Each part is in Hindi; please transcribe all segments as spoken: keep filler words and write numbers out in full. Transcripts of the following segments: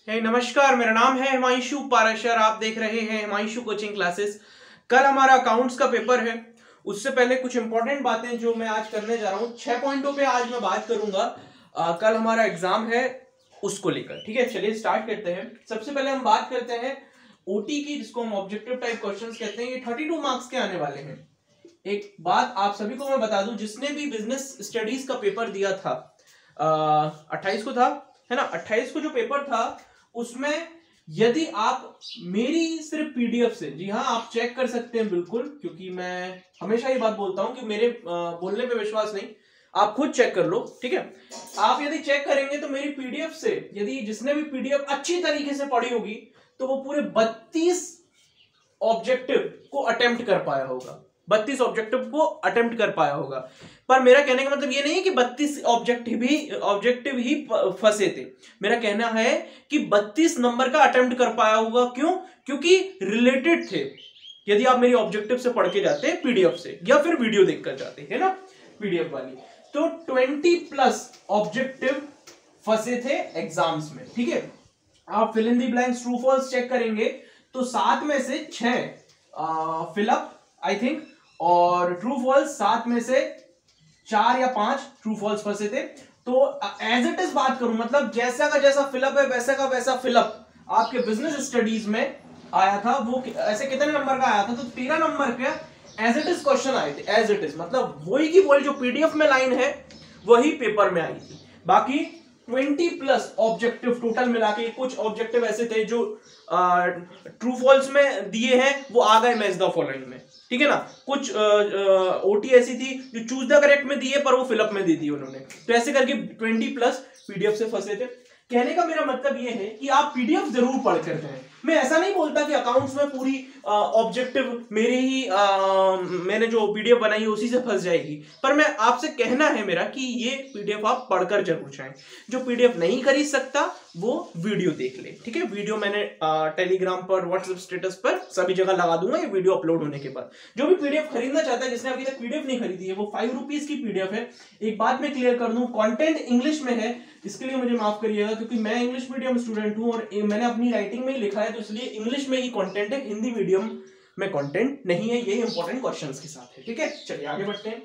hey, नमस्कार, मेरा नाम है हिमांशु पाराशर। आप देख रहे हैं हिमांशु कोचिंग क्लासेस। कल हमारा अकाउंट्स का पेपर है। उससे पहले कुछ इंपॉर्टेंट बातें जो मैं आज करने जा रहा हूँ, छह पॉइंटों पे आज मैं बात करूंगा। आ, कल हमारा एग्जाम है, उसको लेकर। ठीक है, चलिए स्टार्ट करते हैं। सबसे पहले हम बात करते हैं ओटी की, जिसको हम ऑब्जेक्टिव टाइप क्वेश्चंस कहते हैं। ये बत्तीस मार्क्स के आने वाले हैं। एक बात आप सभी को मैं बता दूं, जिसने भी बिजनेस स्टडीज का पेपर दिया था, अट्ठाईस को था, है ना, अट्ठाईस को जो पेपर था, उसमें यदि आप मेरी सिर्फ पीडीएफ से, जी हाँ, आप चेक कर सकते हैं बिल्कुल, क्योंकि मैं हमेशा ये बात बोलता हूं कि मेरे बोलने पे विश्वास नहीं, आप खुद चेक कर लो। ठीक है, आप यदि चेक करेंगे तो मेरी पीडीएफ से, यदि जिसने भी पीडीएफ अच्छी तरीके से पढ़ी होगी, तो वो पूरे बत्तीस ऑब्जेक्टिव को अटेम्प्ट कर पाया होगा, बत्तीस ऑब्जेक्टिव को अटेम्प्ट कर पाया होगा। पर मेरा कहने का मतलब ये नहीं है कि बत्तीस ऑब्जेक्टिव ही ऑब्जेक्टिव ही फंसे थे। मेरा कहना है कि बत्तीस नंबर का अटेम्प्ट कर पाया होगा। क्यों? क्योंकि रिलेटेड थे। यदि आप मेरी ऑब्जेक्टिव से पढ़ के जाते हैं, पीडीएफ से, या फिर वीडियो देखकर जाते हैं ना पीडीएफ वाली, तो बीस प्लस ऑब्जेक्टिव फंसे थे एग्जाम्स में। ठीक है, आप fill in the blanks true false check करेंगे तो सात में से छह फिलअप आई थिंक, और ट्रू फॉल्स सात में से चार या पांच ट्रू फॉल्स फंसे थे। तो एज इट इज बात करूं, मतलब जैसा का जैसा फिलअप है वैसा का वैसा फिलअप आपके बिजनेस स्टडीज में आया था। वो ऐसे कितने नंबर का आया था? तो तेरह नंबर के एज इट इज क्वेश्चन आए थे। एज इट इज मतलब वही की वही जो पीडीएफ में लाइन है वही पेपर में आई थी। बाकी बीस प्लस ऑब्जेक्टिव टोटल मिला के, कुछ ऑब्जेक्टिव ऐसे थे जो ट्रू फॉल्स में दिए हैं, वो आ गए मैच द फॉलोइंग में। ठीक है ना, कुछ ओटी ऐसी थी जो चूज द करेक्ट में दिए पर वो फिलअप में दे दी उन्होंने। तो ऐसे करके बीस प्लस पीडीएफ से फंसे थे। कहने का मेरा मतलब ये है कि आप पीडीएफ जरूर पढ़ कर जाएं। मैं ऐसा नहीं बोलता कि अकाउंट्स में पूरी ऑब्जेक्टिव मेरे ही आ, मैंने जो पीडीएफ बनाई है उसी से फंस जाएगी, पर मैं आपसे कहना है मेरा कि ये पीडीएफ आप पढ़कर जरूर जाएं। जो पीडीएफ नहीं खरीद सकता वो वीडियो देख ले। ठीक है, वीडियो मैंने टेलीग्राम पर, व्हाट्सएप स्टेटस पर सभी जगह लगा दूंगा ये वीडियो अपलोड होने के बाद। जो भी पीडीएफ खरीदना चाहता है, जिसने अभी तक पीडीएफ नहीं खरीदी है, वो फाइव रुपीज की पीडीएफ है। एक बात मैं क्लियर कर दूं, कंटेंट इंग्लिश में है, इसके लिए मुझे माफ करिएगा, क्योंकि मैं इंग्लिश मीडियम स्टूडेंट हूं और मैंने अपनी राइटिंग में ही लिखा है, तो इसलिए इंग्लिश में ही कंटेंट है, हिंदी मीडियम में कंटेंट नहीं है। ये इंपॉर्टेंट क्वेश्चंस के साथ है। ठीक है, चलिए आगे बढ़ते हैं।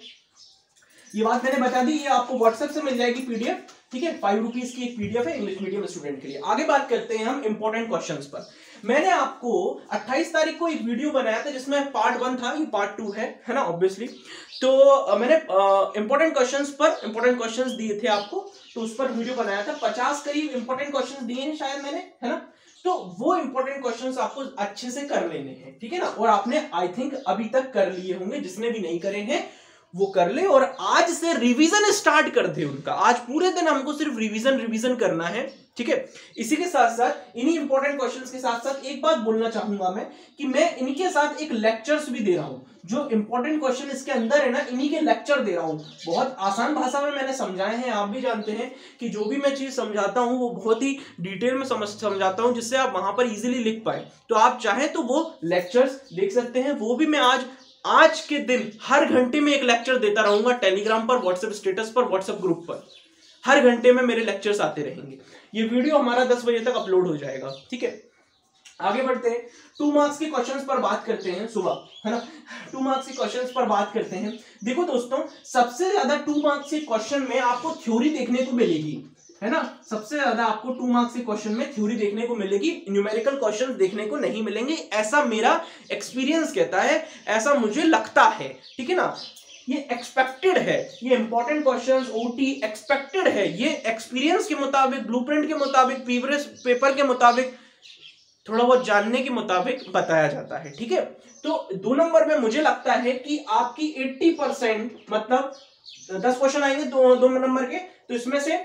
ये बात मैंने बता दी, ये आपको व्हाट्सएप से मिल जाएगी पीडीएफ। ठीक है, फाइव रुपीज की एक पीडीएफ है इंग्लिश मीडियम स्टूडेंट के लिए। आगे बात करते हैं हम इंपॉर्टेंट क्वेश्चंस पर। मैंने आपको अट्ठाईस तारीख को एक वीडियो बनाया था जिसमें पार्ट वन था, ये पार्ट टू है, है ना, ऑब्वियसली। तो मैंने इंपॉर्टेंट क्वेश्चंस पर इंपॉर्टेंट क्वेश्चंस दिए थे आपको, तो उस पर वीडियो बनाया था। पचास करीब इंपॉर्टेंट क्वेश्चंस दिए हैं शायद मैंने, है ना। तो वो इंपॉर्टेंट क्वेश्चंस आपको अच्छे से कर लेने हैं। ठीक है ना, और आपने आई थिंक अभी तक कर लिए होंगे। जिसने भी नहीं करे हैं वो कर ले, और आज से रिवीजन स्टार्ट कर दे उनका। आज पूरे दिन हमको सिर्फ रिवीजन रिवीजन करना है। ठीक है, इसी के साथ साथ, इन्हीं इंपॉर्टेंट क्वेश्चंस के साथ साथ एक बात बोलना चाहूंगा मैं कि मैं इनके साथ एक लेक्चर्स भी दे रहा हूं। जो इंपॉर्टेंट क्वेश्चन इसके अंदर है ना, इन्हीं के लेक्चर दे रहा हूं। बहुत आसान भाषा में मैंने समझाए हैं। आप भी जानते हैं कि जो भी मैं चीज समझाता हूं वो बहुत ही डिटेल में समझ समझाता हूं, जिससे आप वहां पर इजीली लिख पाए। तो आप चाहें तो वो लेक्चर्स देख सकते हैं। वो भी मैं आज आज के दिन हर घंटे में एक लेक्चर देता रहूंगा, टेलीग्राम पर, व्हाट्सएप स्टेटस पर, व्हाट्सएप ग्रुप पर। हर घंटे में मेरे लेक्चर्स आते रहेंगे। ये वीडियो हमारा दस बजे तक अपलोड हो जाएगा। ठीक है, आगे बढ़ते हैं। टू मार्क्स के क्वेश्चंस पर बात करते हैं सुबह, है ना। टू मार्क्स के क्वेश्चंस पर बात करते हैं। देखो दोस्तों, सबसे ज्यादा टू मार्क्स के क्वेश्चन में आपको थ्योरी देखने को मिलेगी, है ना। सबसे ज्यादा आपको टू मार्क्स के क्वेश्चन में थ्योरी देखने को मिलेगी, न्यूमेरिकल क्वेश्चन देखने को नहीं मिलेंगे। ऐसा मेरा एक्सपीरियंस कहता है, ऐसा मुझे लगता है। ठीक है ना, ये एक्सपेक्टेड है, ये इंपॉर्टेंट क्वेश्चंस ओटी एक्सपेक्टेड है। ये एक्सपीरियंस के मुताबिक, ब्लूप्रिंट के मुताबिक, प्रीवियस पेपर के मुताबिक, थोड़ा बहुत जानने के मुताबिक बताया जाता है। ठीक है, तो दो नंबर में मुझे लगता है कि आपकी अस्सी परसेंट, मतलब दस क्वेश्चन आएंगे दो दो नंबर के, तो इसमें से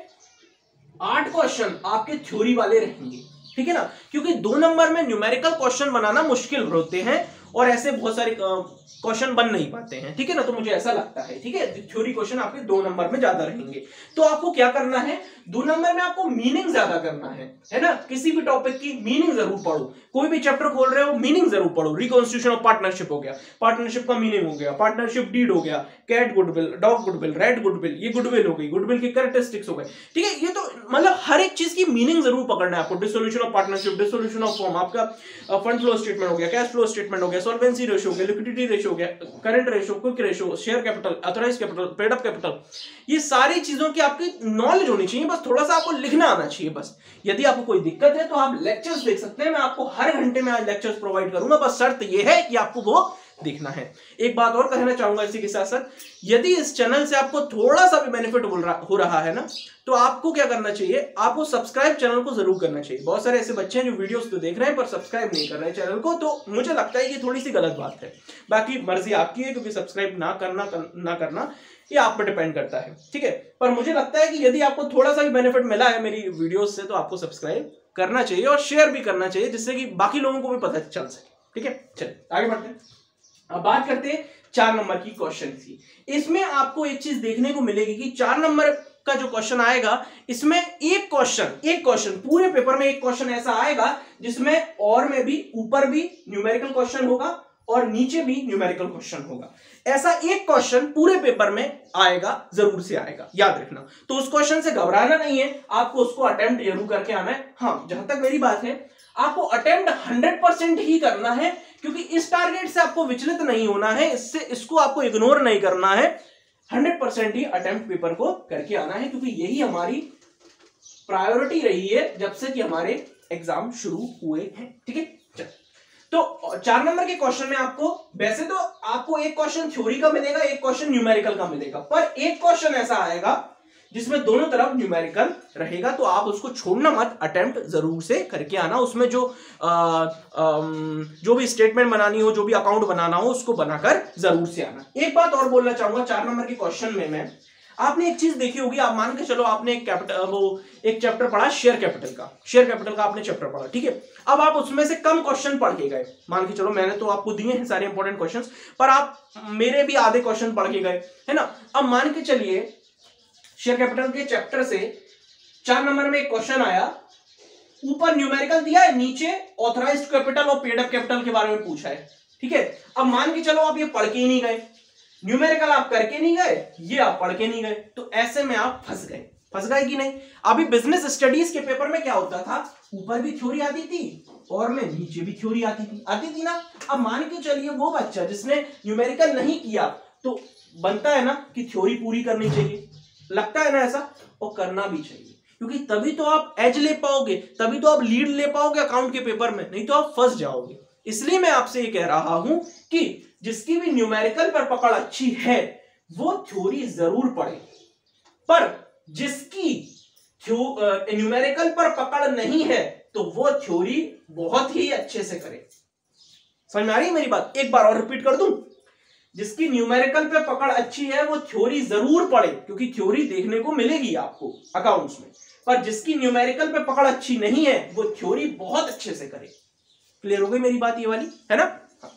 आठ क्वेश्चन आपके थ्योरी वाले रहेंगे। ठीक है ना, क्योंकि दो नंबर में न्यूमेरिकल क्वेश्चन बनाना मुश्किल होते हैं, और ऐसे बहुत सारे क्वेश्चन बन नहीं पाते हैं, ठीक है ना, तो मुझे ऐसा लगता है, ठीक है, थ्योरी क्वेश्चन आपके दो नंबर में ज्यादा रहेंगे। तो आपको क्या करना है, दो नंबर में आपको मीनिंग ज्यादा करना है, है ना, किसी भी टॉपिक की मीनिंग जरूर पढ़ो, कोई भी चैप्टर खोल रहे हो मीनिंग जरूर पढ़ो। रिकॉन्स्टिट्यूशन ऑफ पार्टनरशिप हो गया, पार्टनरशिप का मीनिंग हो गया, पार्टनरशिप डीड हो गया, cat goodwill, dog goodwill, rat goodwill, ये गुडविल हो गई, गुडविल की कैरेक्टरिस्टिक्स हो गए, ठीक है। ये तो मतलब हर एक चीज की मीनिंग जरूर पकड़ना है आपको। Dissolution of partnership, dissolution of form, आपका फंड फ्लो स्टेटमेंट हो गया, कैश फ्लो स्टेटमेंट हो गया, सॉल्वेंसी रेशियो हो गया, लिक्विडिटी रेशियो हो गया, current ratio, quick ratio, share capital, authorised capital, paid up capital, ये सारी चीजों की आपकी नॉलेज होनी चाहिए, बस थोड़ा सा आपको लिखना आना चाहिए बस। यदि आपको कोई दिक्कत है तो आप लेक्चर्स देख सकते हैं, मैं आपको हर घंटे में आज लेक्चर्स प्रोवाइड करूंगा, बस शर्त यह है कि आपको वो देखना है। एक बात और कहना चाहूंगा इसी के साथ साथ, यदि इस चैनल से आपको थोड़ा सा भी बेनिफिट हो रहा है ना, तो आपको क्या करना चाहिए, आपको सब्सक्राइब चैनल को जरूर करना चाहिए। बहुत सारे ऐसे बच्चे हैं जो वीडियोस तो देख रहे हैं पर सब्सक्राइब नहीं कर रहे हैं चैनल को, तो मुझे लगता है कि थोड़ी सी गलत बात है। बाकी मर्जी आपकी है, क्योंकि सब्सक्राइब ना करना ना करना ये आप पर डिपेंड करता है, ठीक है। पर मुझे लगता है कि यदि आपको थोड़ा सा भी बेनिफिट मिला है मेरी वीडियोस से, तो आपको सब्सक्राइब करना चाहिए और शेयर भी करना चाहिए, जिससे कि बाकी लोगों को भी पता चल सके, ठीक है। चलिए आगे बढ़ते हैं। अब बात करते हैं चार नंबर की क्वेश्चन की। इसमें आपको एक चीज देखने को मिलेगी कि चार नंबर का जो क्वेश्चन आएगा, इसमें एक क्वेश्चन एक क्वेश्चन पूरे पेपर में एक क्वेश्चन ऐसा आएगा जिसमें और में भी ऊपर भी न्यूमेरिकल क्वेश्चन होगा और नीचे भी न्यूमेरिकल क्वेश्चन होगा। ऐसा एक क्वेश्चन पूरे पेपर में आएगा, जरूर से आएगा, याद रखना। तो उस क्वेश्चन से घबराना नहीं है, आपको उसको अटेम्प्ट जरूर करके आना है। हाँ, जहां तक मेरी बात है, आपको अटेम्प्ट हंड्रेड परसेंट ही करना है, क्योंकि इस टारगेट से आपको विचलित नहीं होना है, इससे इसको आपको इग्नोर नहीं करना है। हंड्रेड परसेंट ही अटेम्प्ट पेपर को करके आना है, क्योंकि यही हमारी प्रायोरिटी रही है जब से कि हमारे एग्जाम शुरू हुए हैं, ठीक है। तो चार नंबर के क्वेश्चन में आपको, वैसे तो आपको एक क्वेश्चन थ्योरी का मिलेगा, एक क्वेश्चन न्यूमेरिकल का मिलेगा, पर एक क्वेश्चन ऐसा आएगा जिसमें दोनों तरफ न्यूमेरिकल रहेगा, तो आप उसको छोड़ना मत, अटेम्प्ट जरूर से करके आना। उसमें जो आ, आ, जो भी स्टेटमेंट बनानी हो, जो भी अकाउंट बनाना हो, उसको बनाकर जरूर से आना। एक बात और बोलना चाहूंगा, चार नंबर के क्वेश्चन में मैं आपने एक चीज देखी होगी, आप मान के चलो आपने एक कैपिटल वो एक चैप्टर पढ़ा शेयर कैपिटल का, शेयर कैपिटल का आपने चैप्टर पढ़ा, ठीक है। अब आप उसमें से कम क्वेश्चन पढ़ के गए, मान के चलो मैंने तो आपको दिए हैं सारे इंपॉर्टेंट क्वेश्चंस, पर आप मेरे भी आधे क्वेश्चन पढ़ के गए, है ना। अब मान के चलिए शेयर कैपिटल के चैप्टर से चार नंबर में एक क्वेश्चन आया, ऊपर न्यूमेरिकल दिया है, नीचे ऑथराइज्ड कैपिटल और पेड अप कैपिटल के बारे में पूछा है, ठीक है। अब मान के चलो आप ये पढ़ के ही नहीं गए, न्यूमेरिकल आप करके नहीं गए, ये आप पढ़ के नहीं गए, तो ऐसे में आप फंस गए। फंस गए कि नहीं। अभी बिजनेस स्टडीज के पेपर में क्या होता था, ऊपर भी थ्योरी आती थी और में नीचे भी थ्योरी आती थी आती थी ना। अब मान के चलिए वो बच्चा जिसने न्यूमेरिकल नहीं किया, तो बनता है ना कि थ्योरी पूरी करनी चाहिए, लगता है ना ऐसा, और करना भी चाहिए, क्योंकि तभी तो आप एज ले पाओगे, तभी तो आप लीड ले पाओगे अकाउंट के पेपर में, नहीं तो आप फंस जाओगे। इसलिए मैं आपसे ये कह रहा हूं कि जिसकी भी न्यूमेरिकल पर पकड़ अच्छी है वो थ्योरी जरूर पढ़े, पर जिसकी न्यूमेरिकल पर पकड़ नहीं है तो वो थ्योरी बहुत ही अच्छे से करे। समझ में आ रही है मेरी बात? एक बार और रिपीट कर दूं, जिसकी न्यूमेरिकल पे पकड़ अच्छी है वो थ्योरी जरूर पढ़े, क्योंकि थ्योरी देखने को मिलेगी आपको अकाउंट्स में, पर जिसकी न्यूमेरिकल पे पकड़ अच्छी नहीं है वो थ्योरी बहुत अच्छे से करे। क्लियर हो गई मेरी बात ये वाली, है ना?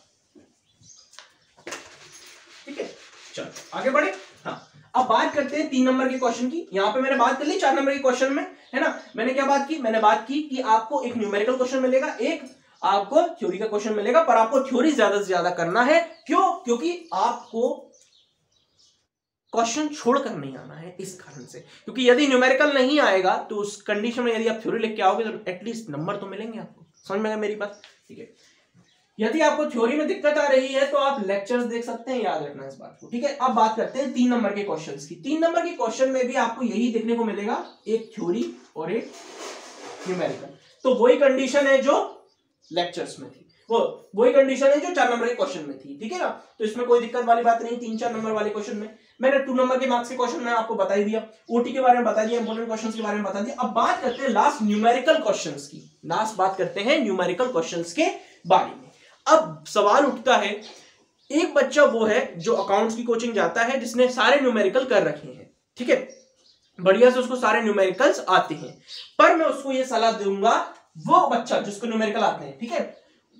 ठीक है, चलो आगे बढ़े। हाँ, अब बात करते हैं तीन नंबर के क्वेश्चन की। यहां पे मैंने बात कर ली चार नंबर के क्वेश्चन में, है ना। मैंने क्या बात की, मैंने बात की कि आपको एक न्यूमेरिकल क्वेश्चन मिलेगा, एक आपको थ्योरी का क्वेश्चन मिलेगा, पर आपको थ्योरी ज्यादा से ज्यादा करना है। क्यों? क्योंकि आपको क्वेश्चन छोड़कर नहीं आना है, इस कारण से। क्योंकि यदि न्यूमेरिकल नहीं आएगा तो उस कंडीशन में यदि आप थ्योरी लिख के आओगे तो एटलीस्ट नंबर तो मिलेंगे आपको। समझ में आया मेरी बात? ठीक है, यदि आपको थ्योरी में दिक्कत आ रही है तो आप लेक्चर्स देख सकते हैं, याद रखना इस बात को। ठीक है, अब बात करते हैं तीन नंबर के क्वेश्चंस की। तीन नंबर के क्वेश्चन में भी आपको यही देखने को मिलेगा, एक थ्योरी और एक न्यूमेरिकल। तो वही कंडीशन है जो लेक्चर्स में थी, वो वही कंडीशन है जो चार नंबर के क्वेश्चन में थी। ठीक है ना, तो इसमें कोई दिक्कत वाली बात नहीं। तीन चार नंबर वाले क्वेश्चन में मैंने टू नंबर के मार्क्स के क्वेश्चन में आपको बता ही दिया, ओटी के बारे में बता दिया, इंपोर्टेंट क्वेश्चंस के बारे में बता दिया। अब बात करते हैं लास्ट न्यूमेरिकल क्वेश्चंस की। लास्ट बात करते हैं न्यूमेरिकल क्वेश्चंस के बारे में। अब सवाल उठता है, एक बच्चा वो है जो अकाउंट्स की कोचिंग जाता है, जिसने सारे न्यूमेरिकल कर रखे हैं, ठीक है, बढ़िया से उसको सारे न्यूमेरिकल्स आते हैं, पर मैं उसको ये सलाह दूंगा, वो बच्चा जिसको न्यूमेरिकल आते हैं, ठीक है,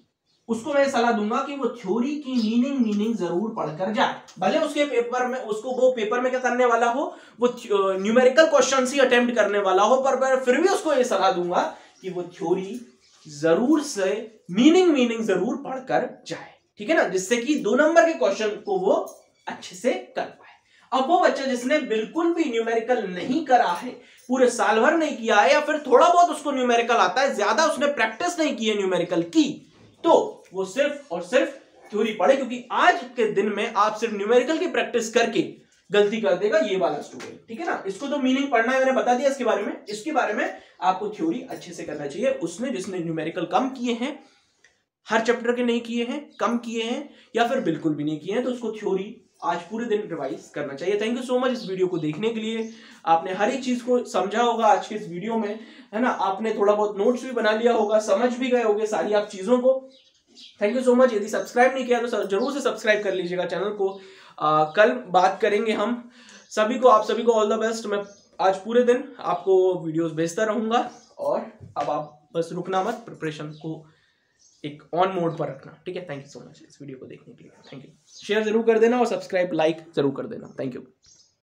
उसको मैं सलाह दूंगा कि वो थ्योरी की मीनिंग मीनिंग जरूर पढ़कर जाए। भले उसके पेपर में उसको वो पेपर में क्या करने वाला हो, वो न्यूमेरिकल क्वेश्चन ही अटेम्प्ट करने वाला हो, पर मैं फिर भी उसको ये सलाह दूंगा कि वो थ्योरी जरूर से मीनिंग मीनिंग जरूर पढ़कर जाए, ठीक है ना, जिससे कि दो नंबर के क्वेश्चन को वो अच्छे से कर पाए। अब वो बच्चा जिसने बिल्कुल भी न्यूमेरिकल नहीं करा है, पूरे साल भर नहीं किया है, या फिर थोड़ा बहुत उसको न्यूमेरिकल आता है, ज्यादा उसने प्रैक्टिस नहीं की है न्यूमेरिकल की, तो वो सिर्फ और सिर्फ थ्योरी पढ़े, क्योंकि आज के दिन में आप सिर्फ न्यूमेरिकल की प्रैक्टिस करके गलती कर देगा ये वाला स्टूडेंट, ठीक है ना। इसको तो मीनिंग पढ़ना है, मैंने बता दिया इसके बारे में। इसके बारे में आपको थ्योरी अच्छे से करना चाहिए। उसने जिसने न्यूमेरिकल कम किए हैं, हर चैप्टर के नहीं किए हैं, कम किए हैं, या फिर बिल्कुल भी नहीं किए हैं, तो उसको थ्योरी आज पूरे दिन रिवाइज करना चाहिए। थैंक यू सो मच इस वीडियो को देखने के लिए। आपने हर एक चीज को समझा होगा आज के इस वीडियो में, है ना। आपने थोड़ा बहुत नोट्स भी बना लिया होगा, समझ भी गए होंगे सारी आप चीजों को। Thank you so much. यदि सब्सक्राइब नहीं किया तो जरूर से सब्सक्राइब कर लीजिएगा चैनल को। आ, कल बात करेंगे हम सभी को, आप सभी को ऑल द बेस्ट। मैं आज पूरे दिन आपको वीडियोस भेजता रहूंगा, और अब आप बस रुकना मत, प्रिपरेशन को एक ऑन मोड पर रखना, ठीक है। थैंक यू सो मच इस वीडियो को देखने के लिए। Thank you. शेयर जरूर कर देना और सब्सक्राइब लाइक जरूर कर देना। Thank you.